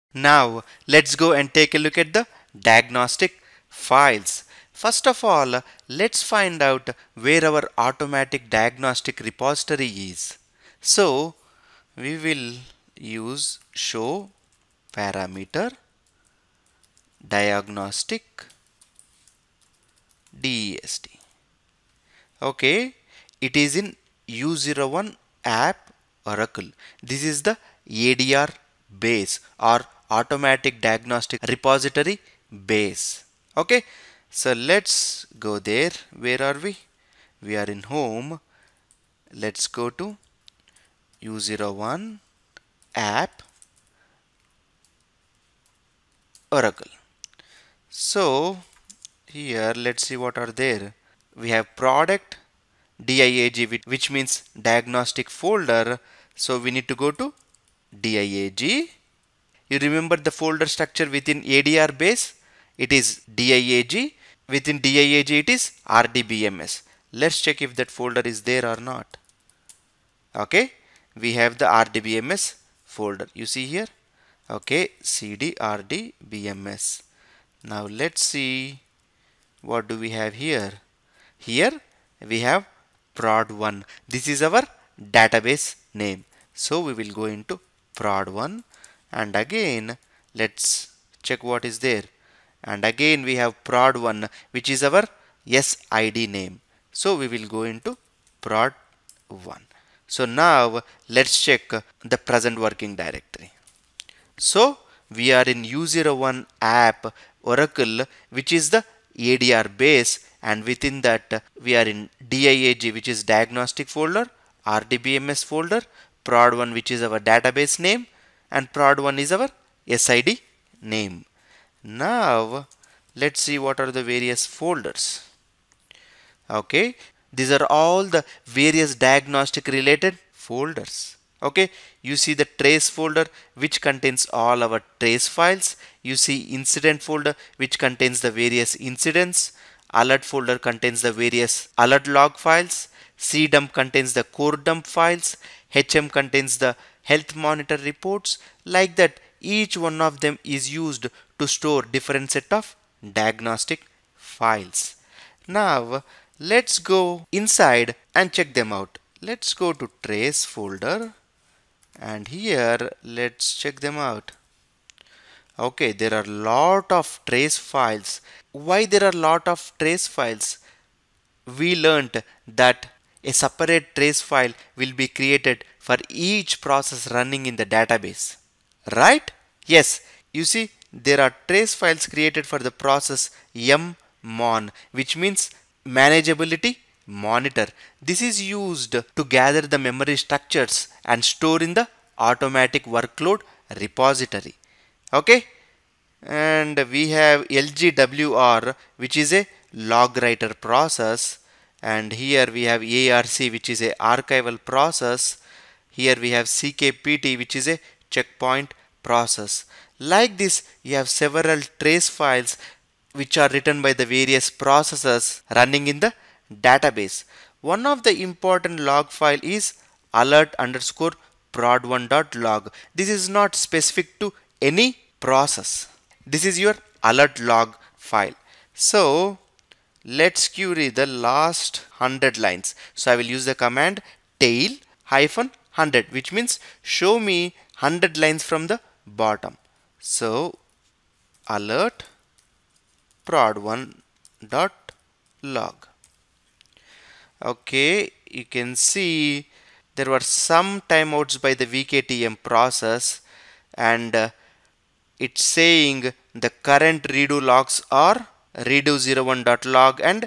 Now let's go and take a look at the diagnostic files. First of all, let's find out where our automatic diagnostic repository is. So we will use show parameter diagnostic dest. Okay, it is in U01 app Oracle. This is the ADR base or automatic diagnostic repository base. Okay, so let's go there. Where are we? We are in home. Let's go to U01 app Oracle. So here let's see what are there. We have product DIAG, which means diagnostic folder. So we need to go to DIAG. You remember the folder structure within ADR base? It is DIAG. Within DIAG it is RDBMS. Let's check if that folder is there or not. Okay, we have the RDBMS folder. You see here? Okay, CD RDBMS. Now let's see what do we have here. Here we have prod1. This is our database name. So we will go into prod1 and again let's check what is there. And again we have prod1, which is our SID name. So we will go into prod1. So now let's check the present working directory. So we are in U01 app Oracle, which is the ADR base, and within that we are in DIAG, which is diagnostic folder, RDBMS folder, prod1, which is our database name, and prod1 is our SID name. Now let's see what are the various folders. Okay, these are all the various diagnostic related folders. Okay, you see the trace folder, which contains all our trace files. You see incident folder, which contains the various incidents. Alert folder contains the various alert log files. CDump contains the core dump files. HM contains the health monitor reports. Like that, each one of them is used to store different set of diagnostic files. Now let's go inside and check them out. Let's go to trace folder and here let's check them out. Okay, there are lot of trace files. Why there are lot of trace files? We learnt that a separate trace file will be created for each process running in the database, right? Yes, you see there are trace files created for the process mmon, which means manageability monitor. This is used to gather the memory structures and store in the automatic workload repository. Okay, and we have LGWR, which is a log writer process, and here we have ARC, which is a archival process. Here we have CKPT, which is a checkpoint process. Like this, you have several trace files which are written by the various processes running in the database. One of the important log file is alert underscore prod1.log. This is not specific to any process. This is your alert log file. So let's query the last 100 lines. So I will use the command tail -100, which means show me 100 lines from the bottom. So alert prod1.log. Okay, you can see there were some timeouts by the VKTM process, and it's saying the current redo logs are redo01.log and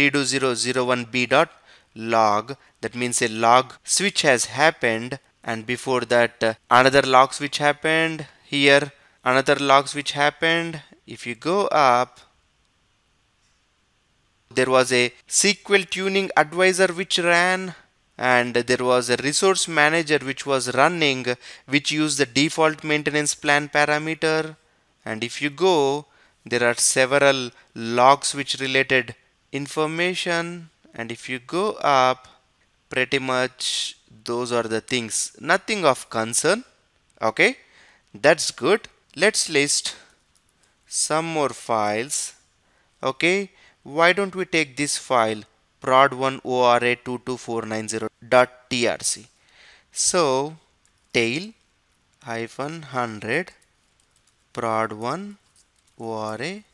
redo001b.log. That means a log switch has happened, and before that another log switch happened. Here another log switch happened. If you go up, there was a SQL tuning advisor which ran, and there was a resource manager which was running, which used the default maintenance plan parameter. And if you go, there are several logs which related information, and if you go up, pretty much those are the things, nothing of concern. Okay, that's good. Let's list some more files. Okay, why don't we take this file prod1 ora22490.trc. So tail hyphen 100 prod1 ora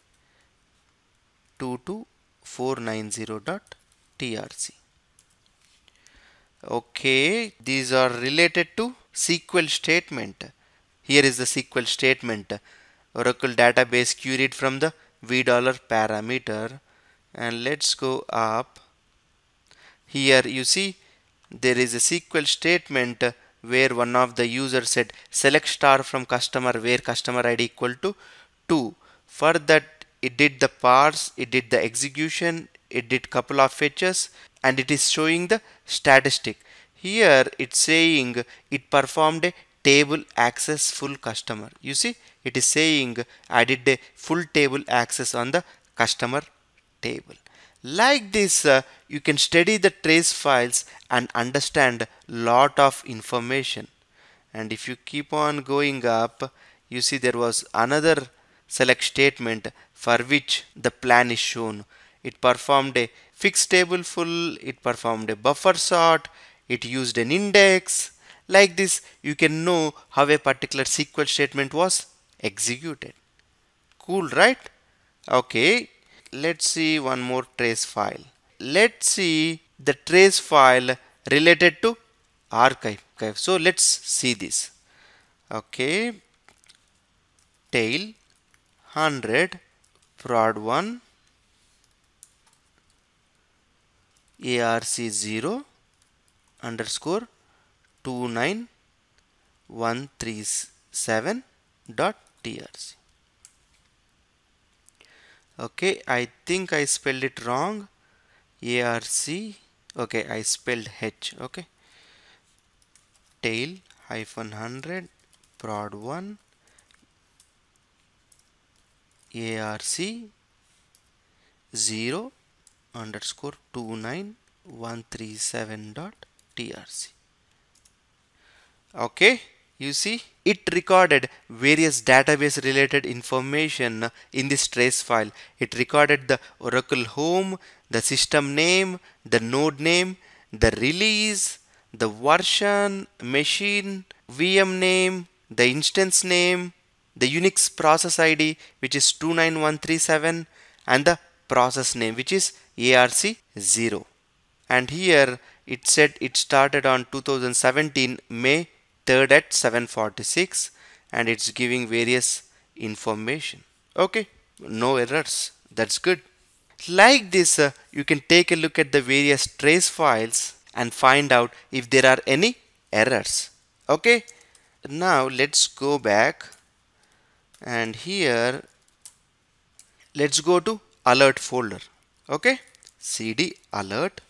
22490.trc. Okay, these are related to SQL statement. Here is the SQL statement. Oracle database queried from the $v parameter, and let's go up. Here you see there is a SQL statement where one of the users said select star from customer where customer ID equal to 2. For that it did the parse, it did the execution, it did couple of fetches, and it is showing the statistic. Here it's saying it performed a table access full customer. You see it is saying I did a full table access on the customer table. Like this, you can study the trace files and understand lot of information. And if you keep on going up, you see there was another select statement for which the plan is shown. It performed a fixed table full, it performed a buffer sort, it used an index. Like this, you can know how a particular SQL statement was executed. Cool, right? Okay, let's see one more trace file. Let's see the trace file related to archive. Okay, so let's see this. Okay, tail 100 prod1 arc0 underscore 29137.trc. Okay, I think I spelled it wrong. ARC. Okay, I spelled H. Okay, tail hyphen 100 prod1 ARC 0 underscore 29137.trc. Okay, you see it recorded various database related information in this trace file. It recorded the Oracle home, the system name, the node name, the release, the version, machine, VM name, the instance name, the Unix process ID which is 29137, and the process name which is ARC0. And here it said it started on 2017 May 3rd at 7:46, and it's giving various information. Okay, no errors. That's good. Like this, you can take a look at the various trace files and find out if there are any errors. Okay, now let's go back, and here let's go to alert folder. Okay, cd alert.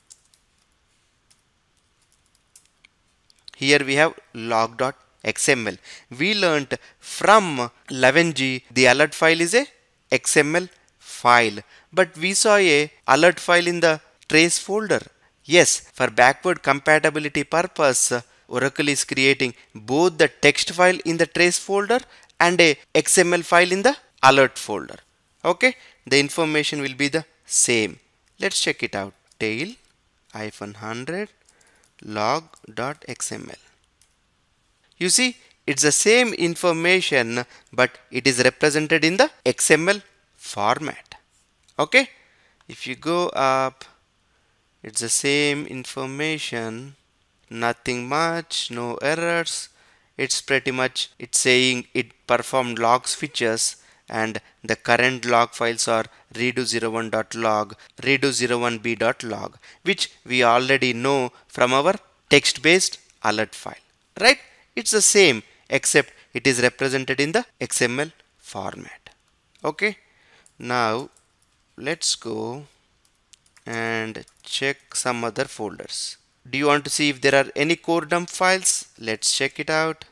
Here we have log.xml. We learnt from 11G the alert file is a XML file, but we saw a alert file in the trace folder. Yes, for backward compatibility purpose, Oracle is creating both the text file in the trace folder and a XML file in the alert folder. Okay, the information will be the same. Let's check it out. Tail -100 log.xml. You see, it's the same information, but it is represented in the XML format. Okay, if you go up, it's the same information, nothing much, no errors. It's pretty much, it's saying it performed log switches, and the current log files are redo01.log, redo01b.log, which we already know from our text based alert file, right? It's the same except it is represented in the XML format. Okay, now let's go and check some other folders. Do you want to see if there are any core dump files? Let's check it out.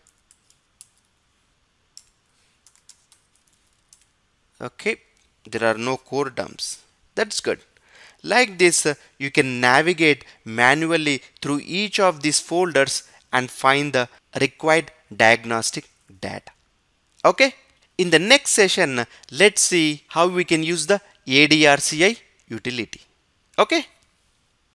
Okay, there are no core dumps. That's good. Like this, you can navigate manually through each of these folders and find the required diagnostic data. Okay, In the next session, let's see how we can use the ADRCI utility. Okay.